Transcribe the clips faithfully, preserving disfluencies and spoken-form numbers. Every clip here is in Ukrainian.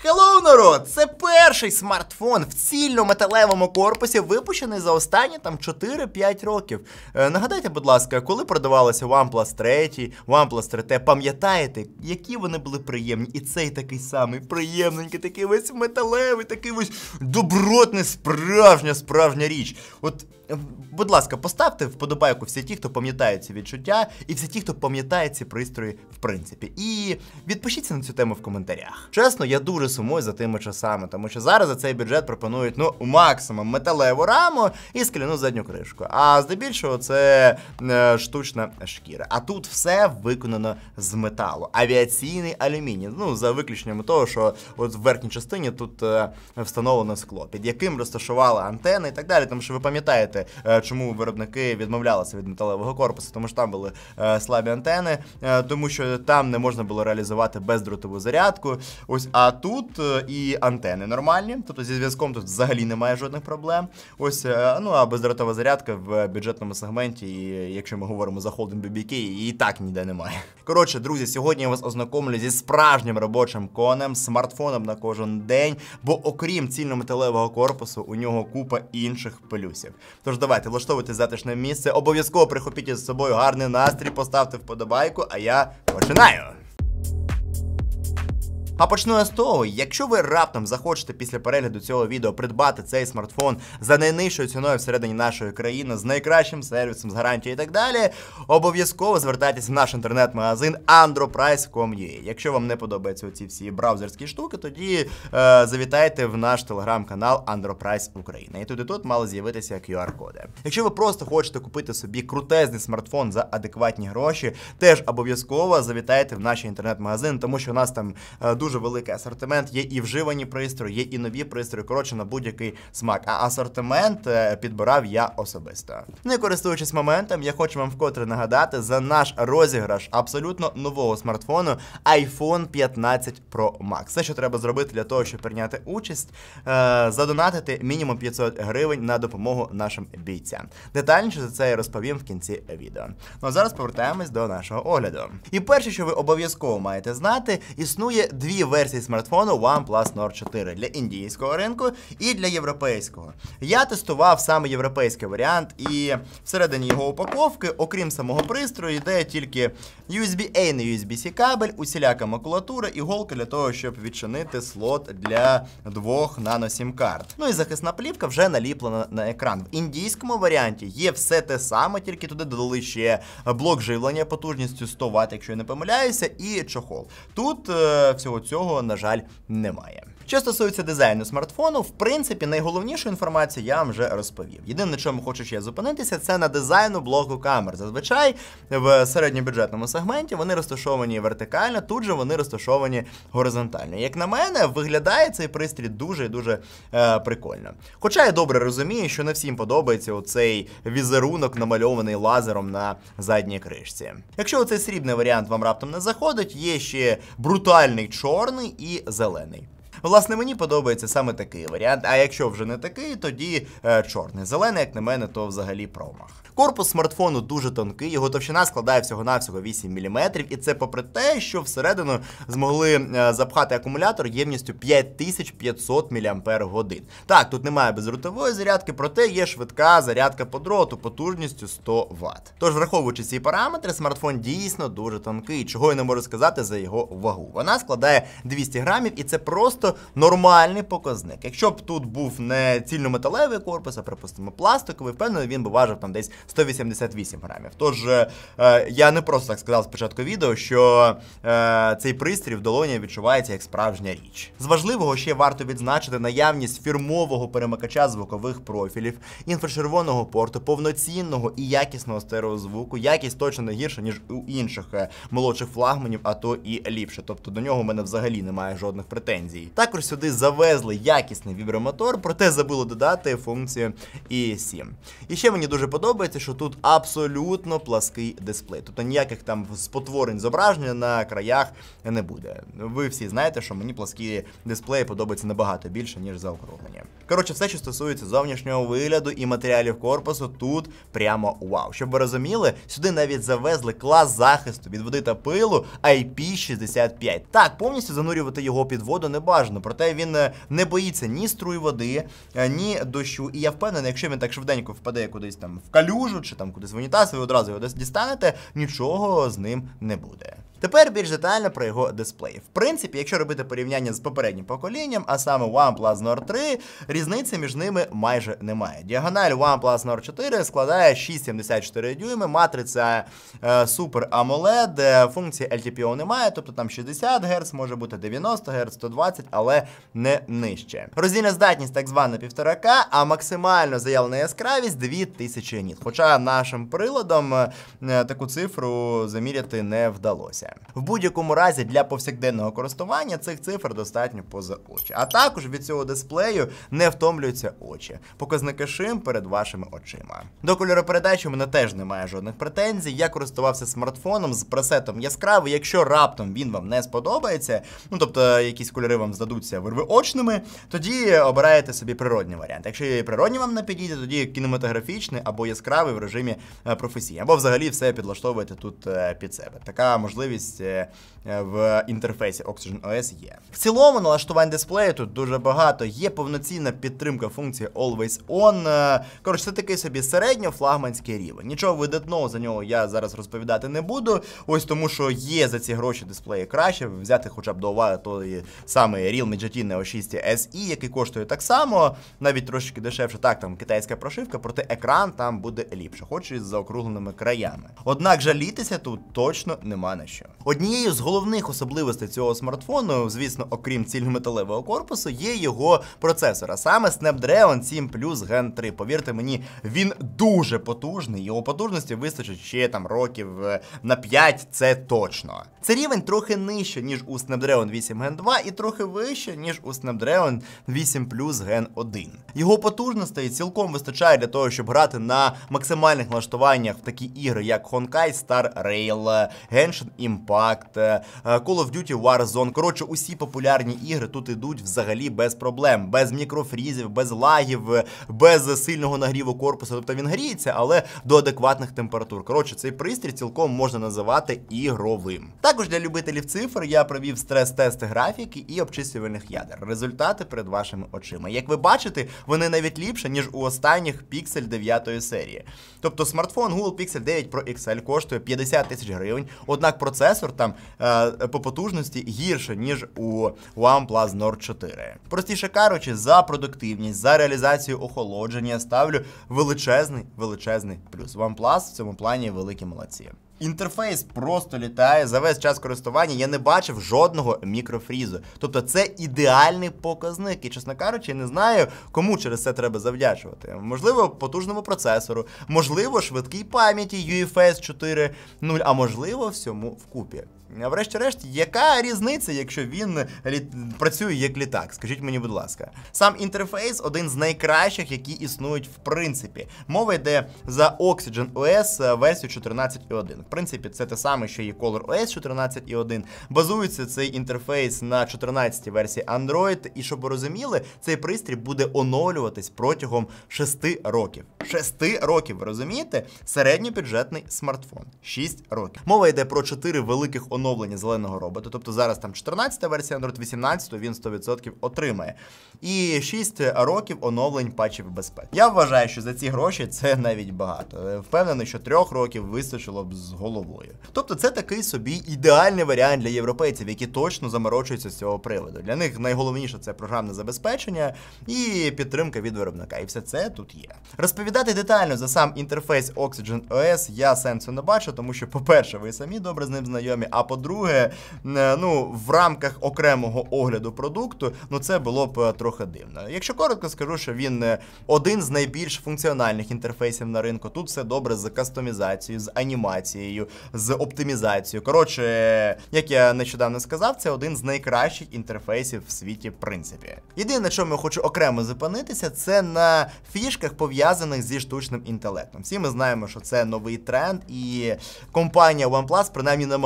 Хеллоу, народ! Це перший смартфон в цільно-металевому корпусі, випущений за останні там чотири-п'ять років. Е, нагадайте, будь ласка, коли продавалося OnePlus три, OnePlus три Т, пам'ятаєте, які вони були приємні? І цей такий самий приємненький, такий весь металевий, такий ось добротний, справжня, справжня річ. От, будь ласка, поставте вподобайку всі ті, хто пам'ятає ці відчуття, і всі ті, хто пам'ятає ці пристрої в принципі. І відпишіться на цю тему в коментарях. Чесно, я дуже сумую за тими часами, тому що зараз за цей бюджет пропонують, ну, максимум металеву раму і скляну задню кришку. А здебільшого це е, штучна шкіра. А тут все виконано з металу. Авіаційний алюміній. Ну, за виключенням того, що от в верхній частині тут е, встановлено скло, під яким розташували антени і так далі. Тому що ви пам'ятаєте, е, чому виробники відмовлялися від металевого корпусу, тому що там були е, слабі антени, е, тому що там не можна було реалізувати бездротову зарядку. Ось, а тут е, і антени нормальні, тобто зі зв'язком тут взагалі немає жодних проблем. Ось, е, ну а бездротова зарядка в бюджетному сегменті, і якщо ми говоримо за холдинг бі бі кей, її і так ніде немає. Коротше, друзі, сьогодні я вас ознакомлю зі справжнім робочим конем, смартфоном на кожен день, бо окрім цільнометалевого корпусу, у нього купа інших плюсів. Тож давайте, влаштовуйте затишне місце, обов'язково прихопіть із собою гарний настрій, поставте вподобайку, а я починаю! А почну я з того, якщо ви раптом захочете після перегляду цього відео придбати цей смартфон за найнижчою ціною всередині нашої країни, з найкращим сервісом, з гарантією і так далі, обов'язково звертайтеся в наш інтернет-магазин андро прайс крапка ком крапка ю а. Якщо вам не подобаються ці всі браузерські штуки, тоді е, завітайте в наш телеграм-канал андропрайс Україна. І тут і тут мали з'явитися кю ар-коди. Якщо ви просто хочете купити собі крутезний смартфон за адекватні гроші, теж обов'язково завітайте в наш інтернет-магазин, тому що у нас там е, дуже великий асортимент, є і вживані пристрої, є і нові пристрої, коротше, на будь-який смак. А асортимент підбирав я особисто. Не користуючись моментом, я хочу вам вкотре нагадати за наш розіграш абсолютно нового смартфону айфон п'ятнадцять про макс. Все, що треба зробити для того, щоб прийняти участь, задонатити мінімум п'ятсот гривень на допомогу нашим бійцям. Детальніше за це я розповім в кінці відео. Ну а зараз повертаємось до нашого огляду. І перше, що ви обов'язково маєте знати, існує дві версії смартфону OnePlus Nord чотири для індійського ринку і для європейського. Я тестував саме європейський варіант, і всередині його упаковки, окрім самого пристрою, йде тільки ю ес бі ей на ю ес бі сі кабель, усіляка макулатура і голка для того, щоб відчинити слот для двох нано-сім-карт. Ну і захисна плівка вже наліплена на екран. В індійському варіанті є все те саме, тільки туди додали ще блок живлення потужністю сто ват, якщо я не помиляюся, і чохол. Тут е, всього цього, на жаль, немає. Що стосується дизайну смартфону, в принципі, найголовнішу інформацію я вам вже розповів. Єдине, на чому хочу ще зупинитися, це на дизайну блоку камер. Зазвичай в середньобюджетному сегменті вони розташовані вертикально, тут же вони розташовані горизонтально. Як на мене, виглядає цей пристрій дуже і дуже е, прикольно. Хоча я добре розумію, що не всім подобається оцей візерунок, намальований лазером на задній кришці. Якщо оцей срібний варіант вам раптом не заходить, є ще брутальний чорний і зелений. Власне, мені подобається саме такий варіант, а якщо вже не такий, тоді е, чорний. Зелений, як на мене, то взагалі промах. Корпус смартфону дуже тонкий, його товщина складає всього-навсього вісім міліметрів, і це попри те, що всередину змогли е, запхати акумулятор ємністю п'ять тисяч п'ятсот міліампер-годин. Так, тут немає бездротової зарядки, проте є швидка зарядка по дроту потужністю сто ват. Тож, враховуючи ці параметри, смартфон дійсно дуже тонкий, чого я не можу сказати за його вагу. Вона складає двісті грамів, і це просто нормальний показник. Якщо б тут був не цільнометалевий корпус, а, припустимо, пластиковий, впевнений, він би важив там десь сто вісімдесят вісім грамів. Тож, е, я не просто так сказав спочатку відео, що е, цей пристрій в долоні відчувається як справжня річ. З важливого ще варто відзначити наявність фірмового перемикача звукових профілів, інфрачервоного порту, повноцінного і якісного стереозвуку. Якість точно не гірша, ніж у інших е, молодших флагманів, а то і ліпше. Тобто до нього в мене взагалі немає жодних претензій. Також сюди завезли якісний вібромотор, проте забули додати функцію і сім. І ще мені дуже подобається, що тут абсолютно плаский дисплей. Тобто ніяких там спотворень зображення на краях не буде. Ви всі знаєте, що мені пласкі дисплеї подобаються набагато більше, ніж заокруглені. Коротше, все, що стосується зовнішнього вигляду і матеріалів корпусу, тут прямо вау. Щоб ви розуміли, сюди навіть завезли клас захисту від води та пилу ай пі шістдесят п'ять. Так, повністю занурювати його під воду не бажано, уважно. Проте він не боїться ні струй води, ні дощу. І я впевнений, якщо він так швиденько впаде кудись там в калюжу, чи там кудись в унітаз, ви одразу його дістанете, нічого з ним не буде. Тепер більш детально про його дисплей. В принципі, якщо робити порівняння з попереднім поколінням, а саме OnePlus Nord три, різниці між ними майже немає. Діагональ OnePlus Nord чотири складає шість цілих сімдесят чотири дюйми, матриця е, Super AMOLED, функції ел ті пі о немає, тобто там шістдесят герц, може бути дев'яносто герц, сто двадцять, але не нижче. Роздільна здатність так звана півтора ка, а максимально заявлена яскравість дві тисячі ніт. Хоча нашим приладом е, таку цифру заміряти не вдалося. В будь-якому разі для повсякденного користування цих цифр достатньо поза очі. А також від цього дисплею не втомлюються очі. Показники шим перед вашими очима. До кольоропередачі у мене теж немає жодних претензій. Я користувався смартфоном з пресетом яскравий. Якщо раптом він вам не сподобається, ну тобто якісь кольори вам здадуться вирвиочними, тоді обираєте собі природний варіант. Якщо і природні вам не підійде, тоді кінематографічний або яскравий в режимі професійний. Або взагалі все підлаштовуєте тут під себе. Така можливість в інтерфейсі Oxygen о ес є. В цілому налаштувань дисплею тут дуже багато. Є повноцінна підтримка функції Always On. Коротше, це такий собі середньо-флагманський рівень. Нічого видатного за нього я зараз розповідати не буду. Ось тому, що є за ці гроші дисплеї краще. Взяти хоча б до уваги той самий Realme джі ті Neo шість ес і, який коштує так само, навіть трошки дешевше. Так, там китайська прошивка, проте екран там буде ліпше, хоч і з заокругленими краями. Однак жалітися тут точно нема на що. Однією з головних особливостей цього смартфону, звісно, окрім цільнометалевого корпусу, є його процесор, а саме Snapdragon сім плюс Gen три. Повірте мені, він дуже потужний, його потужності вистачить ще там років на п'ять, це точно. Це рівень трохи нижче, ніж у Snapdragon вісім Gen два і трохи вище, ніж у Snapdragon вісім плюс Gen один. Його потужностей цілком вистачає для того, щоб грати на максимальних налаштуваннях в такі ігри, як Honkai Star Rail, Genshin Impact, Call of Duty Warzone. Коротше, усі популярні ігри тут ідуть взагалі без проблем, без мікрофрізів, без лагів, без сильного нагріву корпусу. Тобто він гріється, але до адекватних температур. Коротше, цей пристрій цілком можна називати ігровим. Також для любителів цифр я провів стрес-тести графіки і обчислювальних ядер. Результати перед вашими очима. Як ви бачите, вони навіть ліпше, ніж у останніх Pixel дев'ятої серії. Тобто смартфон Google Pixel дев'ять Pro ікс ель коштує п'ятдесят тисяч гривень, однак процесор там е, по потужності гірше, ніж у OnePlus Nord чотири. Простіше кажучи, за продуктивність, за реалізацію охолодження ставлю величезний, величезний плюс. OnePlus в цьому плані великі молодці. Інтерфейс просто літає, за весь час користування я не бачив жодного мікрофрізу. Тобто це ідеальний показник і, чесно кажучи, не знаю, кому через це треба завдячувати. Можливо, потужному процесору, можливо, швидкій пам'яті ю еф ес чотири нуль, а можливо, всьому вкупі. А врешті-решт, яка різниця, якщо він лі... працює як літак? Скажіть мені, будь ласка. Сам інтерфейс один з найкращих, які існують в принципі. Мова йде за Oxygen о ес версію чотирнадцять і один. В принципі, це те саме, що і Color о ес чотирнадцять і один. Базується цей інтерфейс на чотирнадцятій версії Android. І щоб ви розуміли, цей пристрій буде оновлюватись протягом шести років. шести років, ви розумієте? Середньобюджетний смартфон. шість років. Мова йде про чотири великих оновлення. Оновлення зеленого робота, тобто зараз там чотирнадцята версія Android, вісімнадцяту він сто відсотків отримає. І шість років оновлень патчів безпеки. Я вважаю, що за ці гроші це навіть багато. Впевнений, що трьох років вистачило б з головою. Тобто це такий собі ідеальний варіант для європейців, які точно заморочуються з цього приводу. Для них найголовніше це програмне забезпечення і підтримка від виробника. І все це тут є. Розповідати детально за сам інтерфейс Oxygen о ес я сенсу не бачу, тому що, по-перше, ви самі добре з ним знайомі, а по-друге, ну, в рамках окремого огляду продукту, ну, це було б трохи дивно. Якщо коротко скажу, що він один з найбільш функціональних інтерфейсів на ринку. Тут все добре з кастомізацією, з анімацією, з оптимізацією. Коротше, як я нещодавно сказав, це один з найкращих інтерфейсів в світі, в принципі. Єдине, на чому я хочу окремо зупинитися, це на фішках, пов'язаних зі штучним інтелектом. Всі ми знаємо, що це новий тренд, і компанія OnePlus принаймні намагається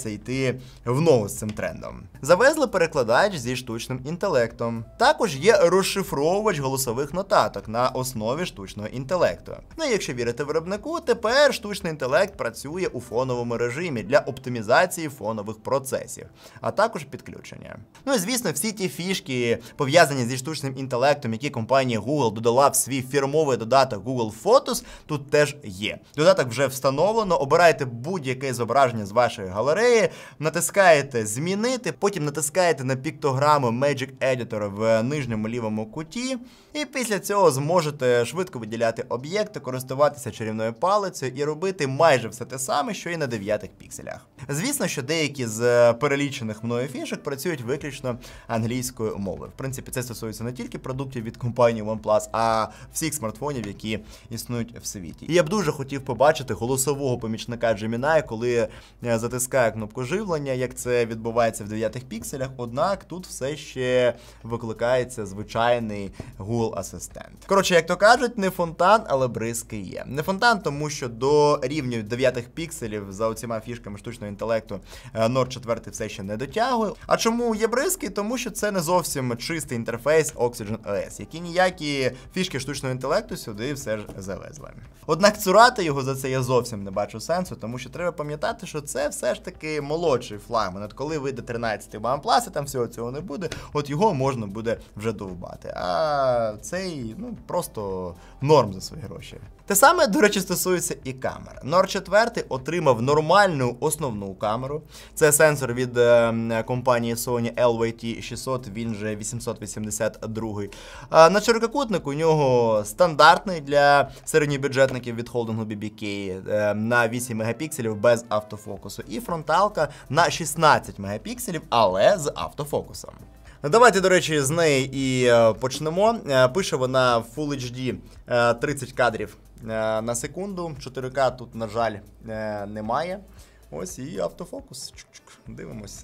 збирається йти в ногу з цим трендом. Завезли перекладач зі штучним інтелектом. Також є розшифровувач голосових нотаток на основі штучного інтелекту. Ну і якщо вірити виробнику, тепер штучний інтелект працює у фоновому режимі для оптимізації фонових процесів, а також підключення. Ну і звісно, всі ті фішки, пов'язані зі штучним інтелектом, які компанія Google додала в свій фірмовий додаток Google Photos, тут теж є. Додаток вже встановлено, обираєте будь-яке зображення з вашої галереї, натискаєте «Змінити», потім натискаєте на піктограму Magic Editor в нижньому лівому куті, і після цього зможете швидко виділяти об'єкти, користуватися чарівною палицею і робити майже все те саме, що і на дев'ятих пікселях. Звісно, що деякі з перелічених мною фішок працюють виключно англійською мовою. В принципі, це стосується не тільки продуктів від компанії OnePlus, а всіх смартфонів, які існують в світі. І я б дуже хотів побачити голосового помічника Gemini, коли затискає кнопку живлення, як це відбувається в дев'ятих пікселях, однак тут все ще викликається звичайний Google Асистент. Коротше, як то кажуть, не фонтан, але бризки є. Не фонтан, тому що до рівню дев'ятих пікселів за оціма фішками штучного інтелекту Nord чотири все ще не дотягує. А чому є бризки? Тому що це не зовсім чистий інтерфейс OxygenOS, які ніякі фішки штучного інтелекту сюди все ж завезли. Однак цурати його за це я зовсім не бачу сенсу, тому що треба пам'ятати, що це все ж таки молодший флагман. От коли вийде тринадцятий OnePlus, і там всього цього не буде, от його можна буде вже довбати. А цей, ну, просто норм за свої гроші. Те саме, до речі, стосується і камер. Nord чотири отримав нормальну основну камеру. Це сенсор від е, компанії Sony ел вай ті шістсот, він же вісімсот вісімдесят два. А на ширококутник у нього стандартний для середньобюджетників від холдингу бі бі кей е, на вісім мегапікселів без автофокусу. І фронталка на шістнадцять мегапікселів, але з автофокусом. Давайте, до речі, з неї і е, почнемо. Е, пише вона в Full ейч ді е, тридцять кадрів е, на секунду. чотири ка тут, на жаль, е, немає. Ось і автофокус. Чук-чук. Дивимось.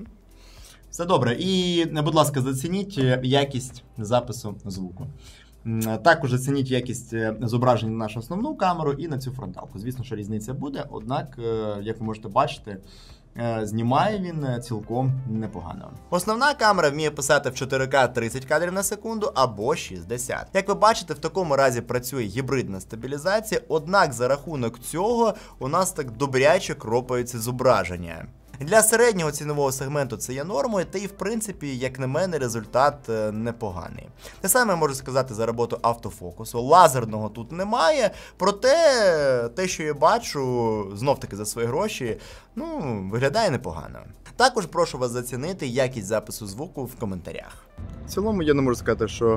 Все добре. І, будь ласка, зацініть якість запису звуку. Також зацініть якість зображення на нашу основну камеру і на цю фронталку. Звісно, що різниця буде, однак, як ви можете бачити, знімає він цілком непогано. Основна камера вміє писати в чотири ка тридцять кадрів на секунду або шістдесят. Як ви бачите, в такому разі працює гібридна стабілізація, однак за рахунок цього у нас так добряче кропаються зображення. Для середнього цінового сегменту це є нормою, та і в принципі, як на мене, результат непоганий. Те саме можу сказати за роботу автофокусу. Лазерного тут немає, проте те, що я бачу, знов-таки за свої гроші, ну, виглядає непогано. Також прошу вас зацінити якість запису звуку в коментарях. В цілому я не можу сказати, що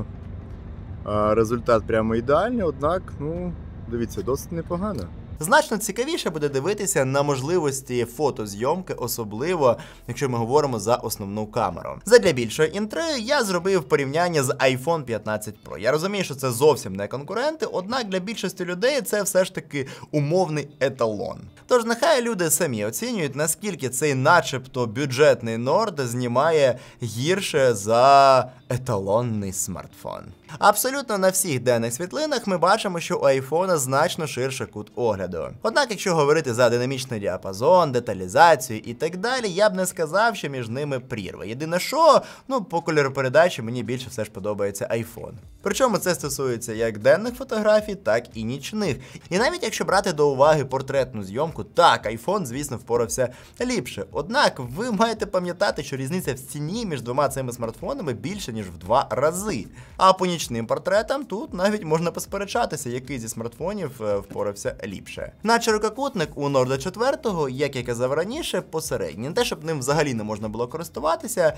а, результат прямо ідеальний, однак, ну, дивіться, досить непогано. Значно цікавіше буде дивитися на можливості фотозйомки, особливо, якщо ми говоримо за основну камеру. Задля більшої інтри я зробив порівняння з айфон п'ятнадцять про. Я розумію, що це зовсім не конкуренти, однак для більшості людей це все ж таки умовний еталон. Тож нехай люди самі оцінюють, наскільки цей начебто бюджетний Nord знімає гірше за еталонний смартфон. Абсолютно на всіх денних світлинах ми бачимо, що у айфона значно ширше кут огляду. Однак, якщо говорити за динамічний діапазон, деталізацію і так далі, я б не сказав, що між ними прірва. Єдине що, ну, по кольоропередачі мені більше все ж подобається айфон. Причому це стосується як денних фотографій, так і нічних. І навіть якщо брати до уваги портретну зйомку, так, айфон, звісно, впорався ліпше. Однак ви маєте пам'ятати, що різниця в ціні між двома цими смартфонами більше, ніж в два рази. А по нічним портретам тут навіть можна посперечатися, який зі смартфонів впорався ліпше. На ширококутник у Nord чотири, як я казав раніше, посередній. Не те, щоб ним взагалі не можна було користуватися,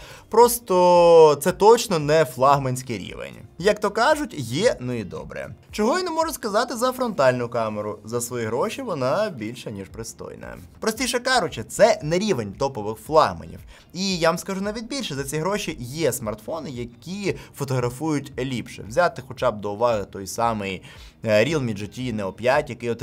просто це точно не флагманський рівень. Як то кажуть, є, ну і добре. Чого я не можу сказати за фронтальну камеру. За свої гроші вона більше, ніж пристойна. Простіше кажучи, це не рівень топових флагманів. І я вам скажу навіть більше, за ці гроші є смартфони, які фотографують ліпше. Взяти хоча б до уваги той самий Realme джі ті Neo п'ять, який отримав сенсор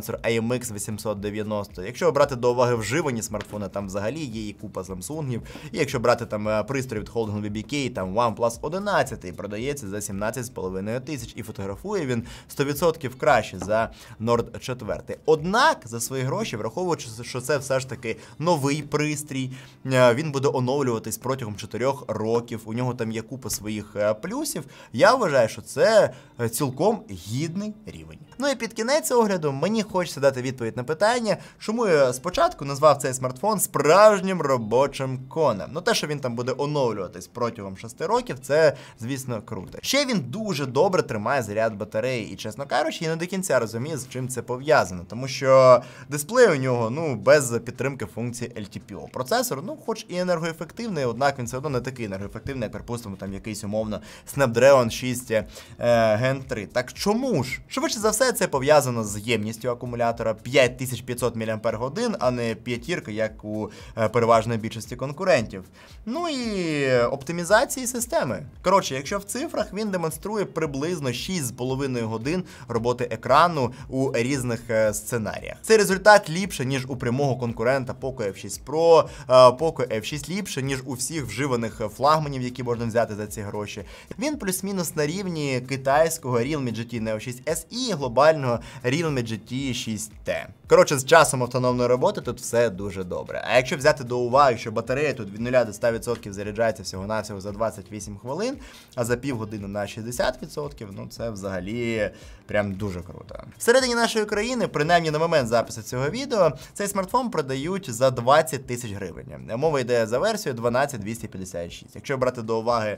процесор ей ем ікс вісімсот дев'яносто. Якщо брати до уваги вживані смартфони, там взагалі є і купа Samsungів. І якщо брати там пристрій від холдингу ві бі кей, там OnePlus одинадцять продається за сімнадцять з половиною тисяч і фотографує він сто відсотків краще за Nord чотири. Однак, за свої гроші, враховуючи, що це все ж таки новий пристрій, він буде оновлюватись протягом чотирьох років, у нього там є купа своїх плюсів, я вважаю, що це цілком гідний рівень. Ну і під кінець огляду мені хочеться дати відповідь на питання, чому я спочатку назвав цей смартфон справжнім робочим конем. Ну те, що він там буде оновлюватись протягом шести років, це, звісно, круто. Ще він дуже добре тримає заряд батареї і, чесно кажучи, я не до кінця розумію, з чим це пов'язано, тому що дисплей у нього, ну, без підтримки функції ел ті пі о. Процесор, ну, хоч і енергоефективний, однак він все одно не такий енергоефективний, як, припустимо, там якийсь умовно Snapdragon шість Gen три. Так чому ж? Швидше за все, це пов'язано з ємністю акумулятора п'ять тисяч п'ятсот мАч, а не п'ятірка, як у е, переважної більшості конкурентів. Ну і оптимізації системи. Коротше, якщо в цифрах, він демонструє приблизно шість з половиною годин роботи екрану у різних е, сценаріях. Цей результат ліпше, ніж у прямого конкурента Poco еф шість Pro, е, Poco еф шість ліпше, ніж у всіх вживаних флагманів, які можна взяти за ці гроші. Він плюс-мінус на рівні китайського Realme джі ті Neo шість ес і і глобального Realme джі ті шість T. Коротше, з часом автономної роботи тут все дуже добре. А якщо взяти до уваги, що батарея тут від нуля до ста відсотків заряджається всього-навсього за двадцять вісім хвилин, а за півгодини на шістдесят відсотків, ну це взагалі прям дуже круто. Всередині нашої країни, принаймні на момент запису цього відео, цей смартфон продають за двадцять тисяч гривень. Мова йде за версію дванадцять двісті п'ятдесят шість. Якщо брати до уваги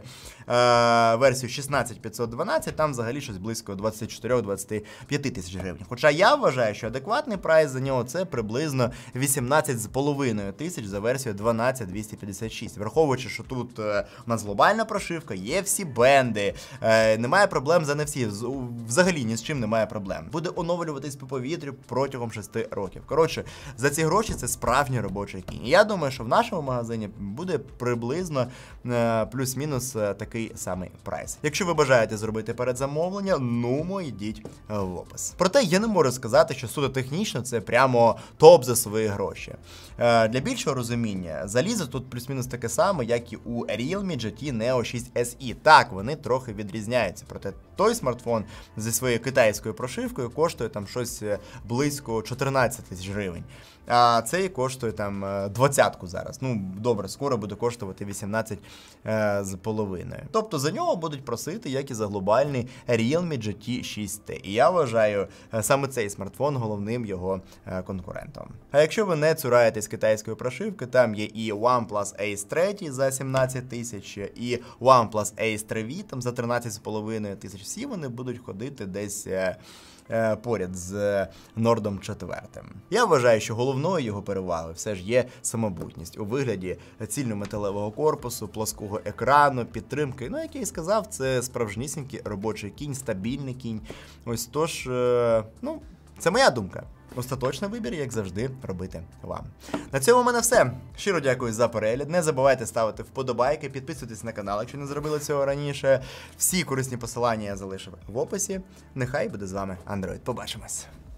е, версію шістнадцять п'ятсот дванадцять, там взагалі щось близько двадцять чотири двадцять п'ять тисяч гривень. Хоча я вважаю, що адекватний прайс за нього це приблизно вісімнадцять з половиною тисяч за версію дванадцять двісті п'ятдесят шість. Враховуючи, що тут е, у нас глобальна прошивка, є всі бенди, е, немає проблем за ен еф сі, взагалі ні з чим немає проблем. Буде оновлюватись по повітрю протягом шести років. Коротше, за ці гроші це справжній робочий кінь. І я думаю, що в нашому магазині буде приблизно е, плюс-мінус е, такий самий прайс. Якщо ви бажаєте зробити передзамовлення, ну, йдіть в опис. Проте я не можу сказати, що суто технічно це прямо топ за свої гроші. Е, для більшого розуміння, залізо тут плюс-мінус таке саме, як і у Realme джі ті Neo шість ес і. Так, вони трохи відрізняються, проте той смартфон зі своєю китайською прошивкою коштує там щось близько чотирнадцять тисяч гривень. А цей коштує там двадцятку зараз. Ну, добре, скоро буде коштувати вісімнадцять е, з половиною. Тобто за нього будуть просити, як і за глобальний Realme джі ті шість T. І я вважаю саме цей смартфон головним його е, конкурентом. А якщо ви не цураєтесь китайської прошивки, там є і OnePlus Ace три за сімнадцять тисяч, і OnePlus Ace три ві там за тринадцять з половиною тисяч. Всі вони будуть ходити десь е, е, поряд з Nord чотири. Я вважаю, що головною його перевагою все ж є самобутність у вигляді цільнометалевого корпусу, плоского екрану, підтримки. Ну, як я і сказав, це справжнісінький робочий кінь, стабільний кінь. Ось тож, е, ну, це моя думка. Остаточний вибір, як завжди, робити вам. На цьому в мене все. Щиро дякую за перегляд. Не забувайте ставити вподобайки, підписуйтесь на канал, якщо не зробили цього раніше. Всі корисні посилання я залишив в описі. Нехай буде з вами Android. Побачимось.